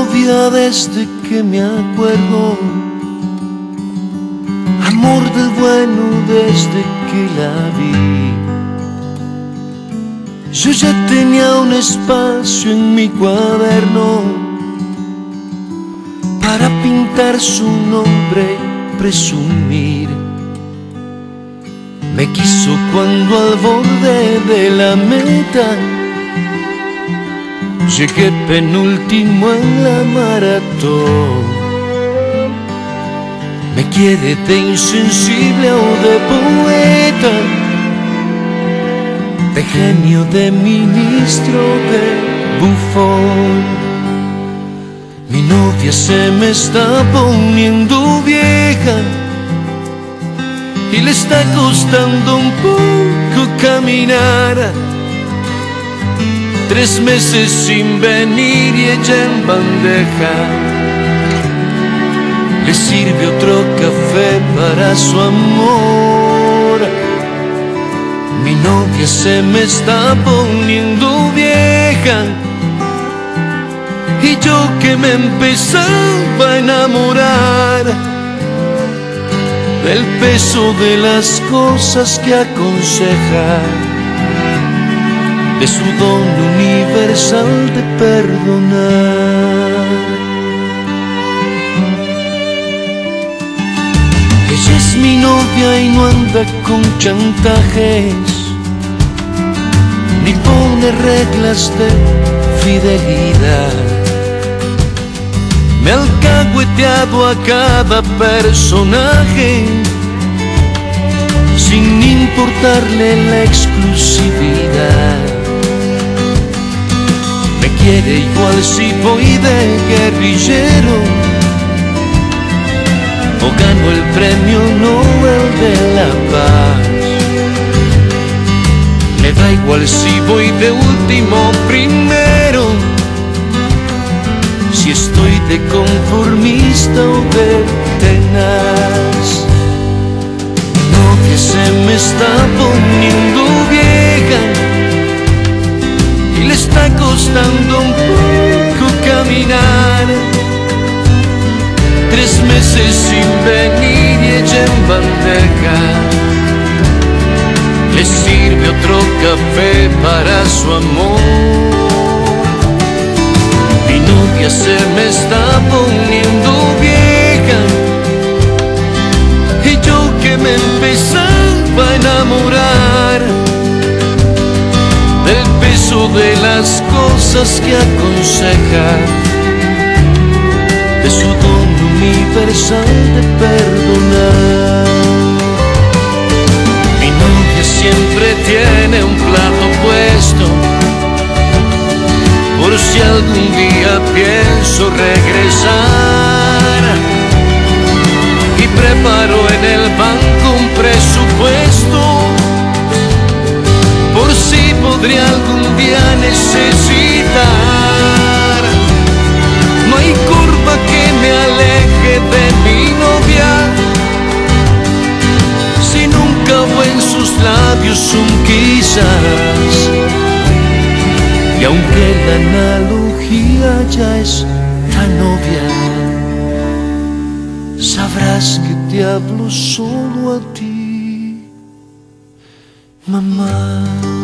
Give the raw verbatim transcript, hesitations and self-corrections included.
novia desde que me acuerdo, amor del bueno desde que la vi. Yo ya tenía un espacio en mi cuaderno para pintar su nombre y presumir. Me quiso cuando al borde de la meta llegué penúltimo en la maratón. Me quiere de insensible o de poeta, de genio, de ministro, de bufón. Mi novia se me está poniendo vieja y le está costando un poco caminar. Tres meses sin venir y ella en bandeja. Le sirve otro café para su amor. Mi novia se me está poniendo vieja y yo que me empezaba a enamorar del peso de las cosas que aconseja, de su don universal de perdonar. Ella es mi novia y no anda con chantajes, ni pone reglas de fidelidad. Me ha alcahueteado a cada personaje sin importarle la exclusividad. Me quiere igual si voy de guerrillero o gano el premio Nobel de la Paz. Me da igual si voy de último o primero, si estoy de conformista o de tenaz. Mi novia se me está poniendo vieja y le está costando un poco caminar. Tres meses sin venir y ella en bandeja. Le sirve otro café para su amor. Mi novia se me está poniendo vieja y yo que me empezaba a enamorar del peso de las cosas que aconseja, de su don universal de perdonar. Mi novia siempre tiene un plato puesto por si algún día pienso regresar, y preparo en el banco un presupuesto por si podría algún día necesitar. No hay curva que me aleje de mi novia, si nunca hubo en sus labios un quizás. Y aunque la analogía ya es la novia, sabrás que te hablo solo a ti, mamá.